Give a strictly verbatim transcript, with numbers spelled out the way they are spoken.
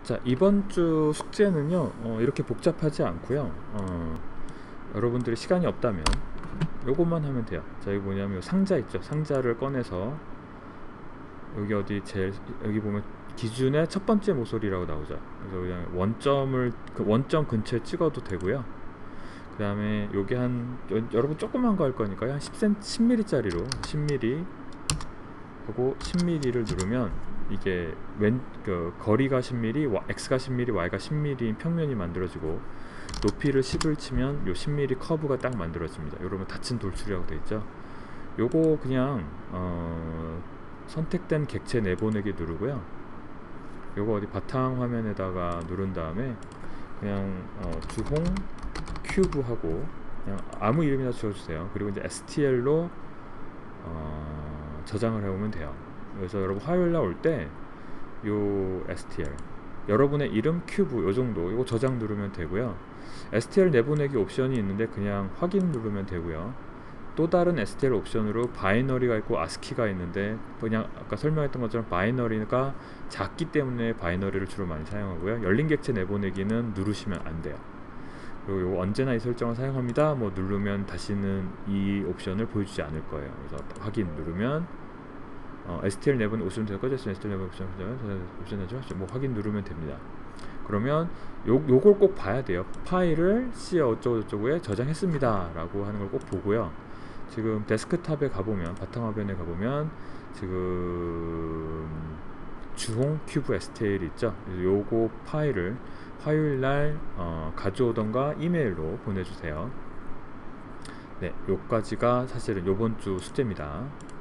자, 이번 주 숙제는요 어, 이렇게 복잡하지 않고요 어, 여러분들이 시간이 없다면 요것만 하면 돼요. 자, 여기 뭐냐면 상자 있죠. 상자를 꺼내서 여기 어디 제일 여기 보면 기준의 첫 번째 모서리라고 나오죠. 그래서 그냥 원점을 그 원점 근처에 찍어도 되고요. 그 다음에 요게 한 여, 여러분 조그만 거 할 거니까요 한 십 센티미터 십 밀리미터 짜리로 십 밀리미터 하고 십 밀리미터를 누르면 이게 왼 그 거리가 십 밀리미터, x가 십 밀리미터, y가 십 밀리미터인 평면이 만들어지고 높이를 십을 치면 요 십 밀리미터 커브가 딱 만들어집니다. 여러분 닫힌 돌출이라고 되어 있죠. 요거 그냥 어, 선택된 객체 내보내기 누르고요. 요거 어디 바탕 화면에다가 누른 다음에 그냥 어, 주홍 큐브 하고 그냥 아무 이름이나 지어주세요. 그리고 이제 에스티엘로 어, 저장을 해오면 돼요. 그래서 여러분 화요일날 올 때 요 에스티엘 여러분의 이름 큐브 요정도 요거 저장 누르면 되고요. 에스티엘 내보내기 옵션이 있는데 그냥 확인 누르면 되고요. 또 다른 에스티엘 옵션으로 바이너리가 있고 아스키가 있는데 그냥 아까 설명했던 것처럼 바이너리가 작기 때문에 바이너리를 주로 많이 사용하고요. 열린 객체 내보내기는 누르시면 안 돼요. 그리고 요거 언제나 이 설정을 사용합니다 뭐 누르면 다시는 이 옵션을 보여주지 않을 거예요. 그래서 확인 누르면 어, 에스티엘 내보내 옵션 제가 꺼졌어요. 에스티엘 내보내 옵션 옵션 하죠. 뭐 확인 누르면 됩니다. 그러면 요, 요걸 꼭 봐야 돼요. 파일을 C 어쩌고저쩌고에 저장했습니다 라고 하는 걸 꼭 보고요. 지금 데스크탑에 가보면 바탕화면에 가보면 지금 주홍 큐브 에스티엘 있죠. 요거 파일을 화요일날 어, 가져오던가 이메일로 보내주세요. 네, 요까지가 사실은 요번 주 숙제입니다.